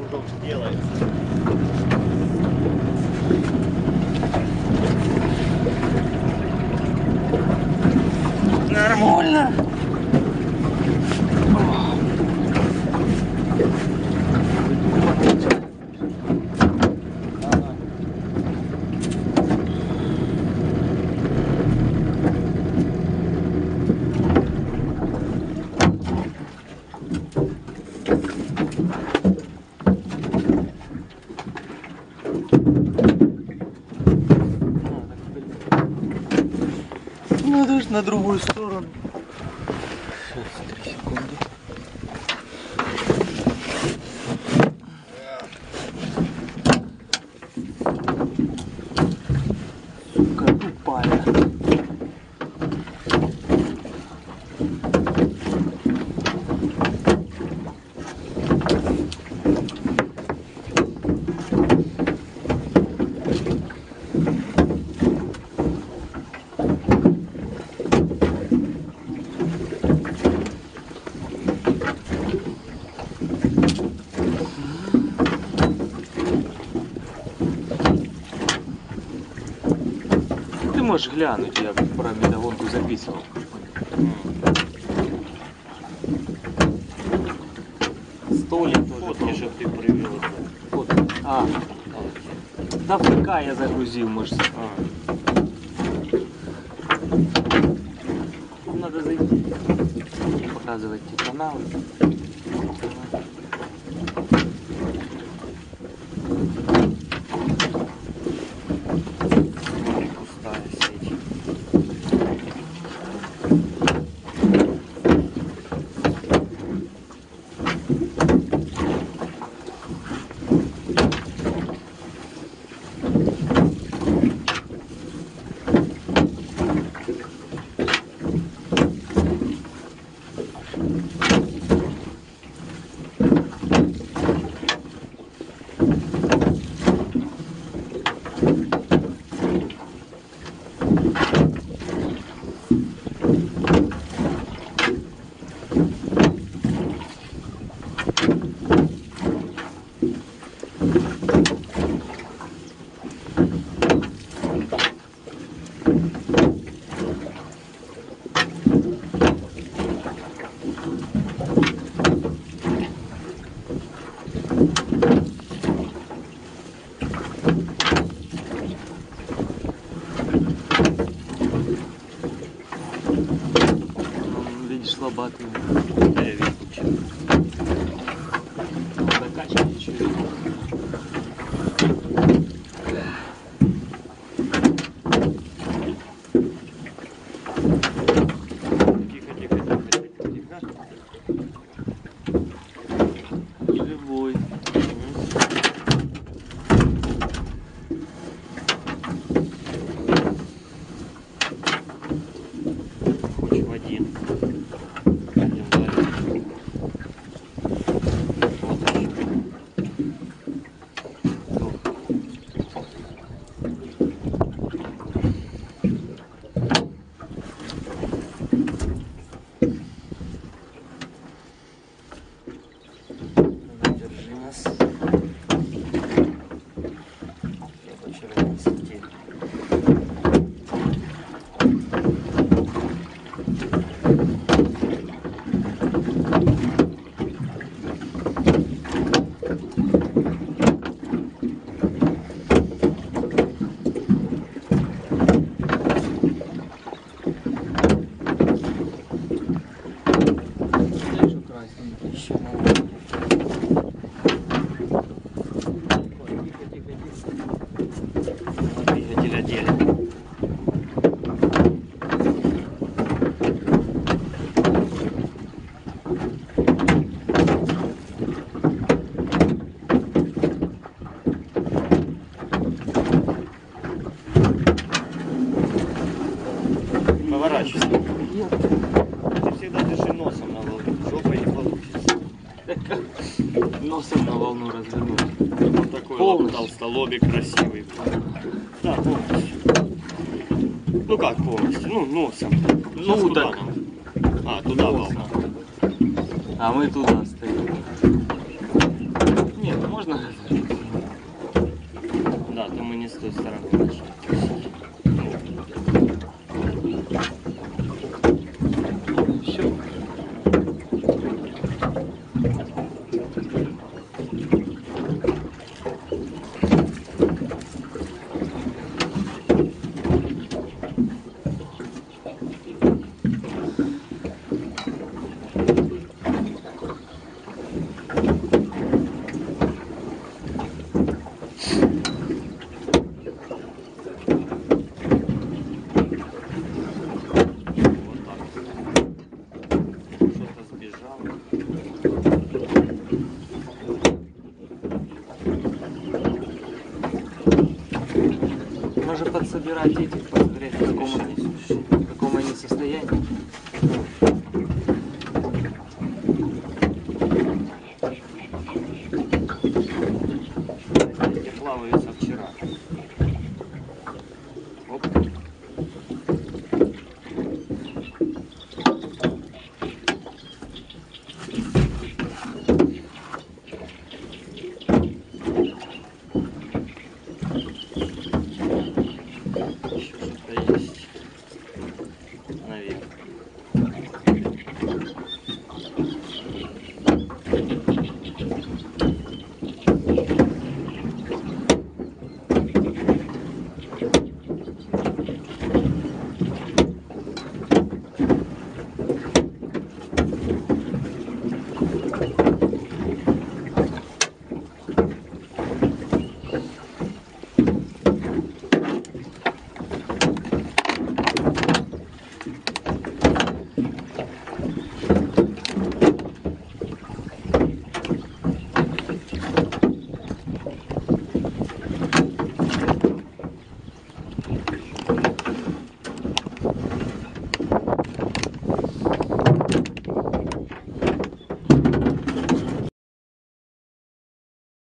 потом делается. Нормально. Надо же на другую сторону. Сейчас, 3 секунды. Сука, тупая. Ты можешь глянуть, я про медогонку записывал. Столик тоже. Фотки же ты привел. Вот. А, да ФК я загрузил, может. Надо зайти и показывать те каналы. Пустая сеть. Видишь, слабатый. Да, я выключил. Закачивай еще. Тихо, тихо, тихо, тихо, тихо. Живой. Хоть в один. Пойдем дальше. Вот еще. Держи нас. Я почему сети. Еще красненький. Еще надо. Двигатель отдельно. Поворачивайся. Ты всегда дыши носом на волне. Жопой не получится. Носом на волну развернуть. Вот такой вот толстолобик красивый. Да, полностью. Ну как полностью? Ну, носом. Ну, Сейчас куда так. нам? А, туда волна. А мы туда стоим. Не, Ні, ну можна розвернути. Да, то мы не с той стороны начали. Все. Вот так. Что-то сбежало. Можно подсобирать этих, посмотреть, в каком они состоянии. Эти плавают со вчера.